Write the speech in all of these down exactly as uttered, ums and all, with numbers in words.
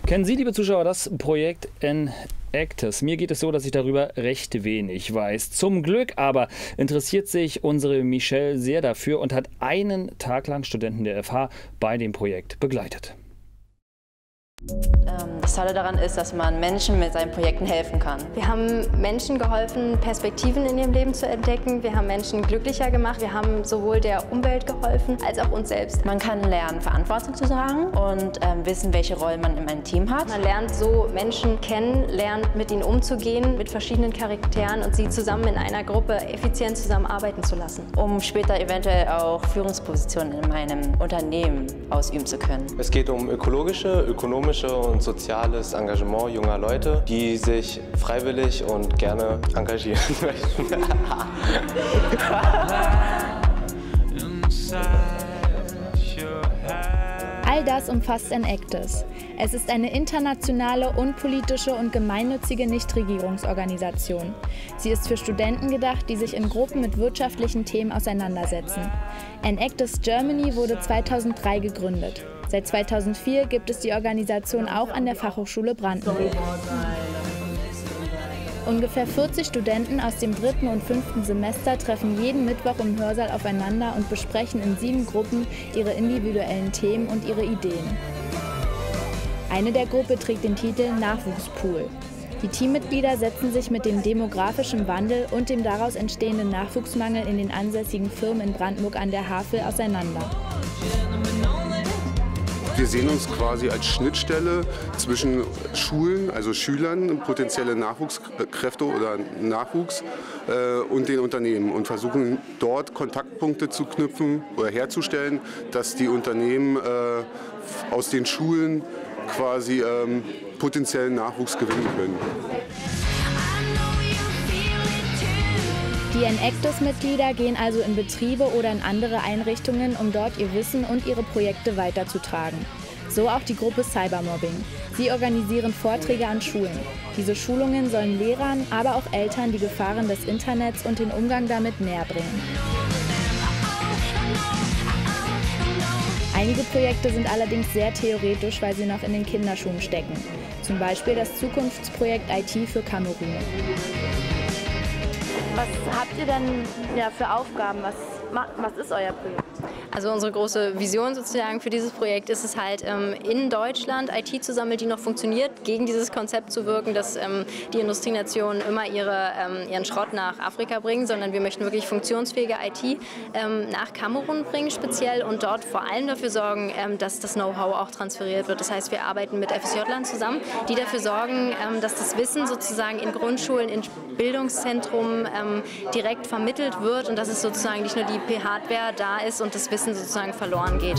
Kennen Sie, liebe Zuschauer, das Projekt enActus? Mir geht es so, dass ich darüber recht wenig weiß. Zum Glück aber interessiert sich unsere Michelle sehr dafür und hat einen Tag lang Studenten der F H bei dem Projekt begleitet. Das Tolle daran ist, dass man Menschen mit seinen Projekten helfen kann. Wir haben Menschen geholfen, Perspektiven in ihrem Leben zu entdecken. Wir haben Menschen glücklicher gemacht. Wir haben sowohl der Umwelt geholfen, als auch uns selbst. Man kann lernen, Verantwortung zu tragen und ähm, wissen, welche Rollen man in einem Team hat. Man lernt so Menschen kennen, lernt mit ihnen umzugehen, mit verschiedenen Charakteren und sie zusammen in einer Gruppe effizient zusammenarbeiten zu lassen. Um später eventuell auch Führungspositionen in meinem Unternehmen ausüben zu können. Es geht um ökologische, ökonomische und soziales Engagement junger Leute, die sich freiwillig und gerne engagieren möchten. All das umfasst enActus. Es ist eine internationale, unpolitische und gemeinnützige Nichtregierungsorganisation. Sie ist für Studenten gedacht, die sich in Gruppen mit wirtschaftlichen Themen auseinandersetzen. enActus Germany wurde zweitausenddrei gegründet. Seit zweitausendvier gibt es die Organisation auch an der Fachhochschule Brandenburg. Ungefähr vierzig Studenten aus dem dritten und fünften Semester treffen jeden Mittwoch im Hörsaal aufeinander und besprechen in sieben Gruppen ihre individuellen Themen und ihre Ideen. Eine der Gruppe trägt den Titel Nachwuchspool. Die Teammitglieder setzen sich mit dem demografischen Wandel und dem daraus entstehenden Nachwuchsmangel in den ansässigen Firmen in Brandenburg an der Havel auseinander. Wir sehen uns quasi als Schnittstelle zwischen Schulen, also Schülern, potenzielle Nachwuchskräfte oder Nachwuchs äh, und den Unternehmen und versuchen dort Kontaktpunkte zu knüpfen oder herzustellen, dass die Unternehmen äh, aus den Schulen quasi ähm, potenziellen Nachwuchs gewinnen können. Die enActus-Mitglieder gehen also in Betriebe oder in andere Einrichtungen, um dort ihr Wissen und ihre Projekte weiterzutragen. So auch die Gruppe Cybermobbing. Sie organisieren Vorträge an Schulen. Diese Schulungen sollen Lehrern, aber auch Eltern die Gefahren des Internets und den Umgang damit näher bringen. Einige Projekte sind allerdings sehr theoretisch, weil sie noch in den Kinderschuhen stecken. Zum Beispiel das Zukunftsprojekt I T für Kamerun. Was habt ihr denn ja, für Aufgaben? Was, was ist euer Projekt? Also unsere große Vision sozusagen für dieses Projekt ist es halt, in Deutschland I T zu sammeln, die noch funktioniert, gegen dieses Konzept zu wirken, dass die Industrienationen immer ihre, ihren Schrott nach Afrika bringen, sondern wir möchten wirklich funktionsfähige I T nach Kamerun bringen speziell und dort vor allem dafür sorgen, dass das Know-how auch transferiert wird. Das heißt, wir arbeiten mit F S J-Lern zusammen, die dafür sorgen, dass das Wissen sozusagen in Grundschulen, in Bildungszentren direkt vermittelt wird und dass es sozusagen nicht nur die P-Hardware da ist und das Wissen sozusagen verloren geht.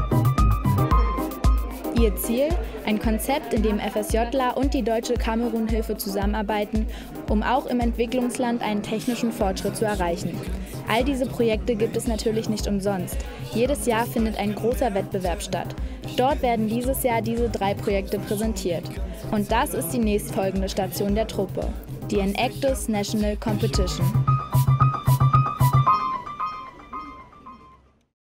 Ihr Ziel? Ein Konzept, in dem FSJler und die Deutsche Kamerun-Hilfe zusammenarbeiten, um auch im Entwicklungsland einen technischen Fortschritt zu erreichen. All diese Projekte gibt es natürlich nicht umsonst. Jedes Jahr findet ein großer Wettbewerb statt. Dort werden dieses Jahr diese drei Projekte präsentiert. Und das ist die nächstfolgende Station der Truppe, die enActus National Competition.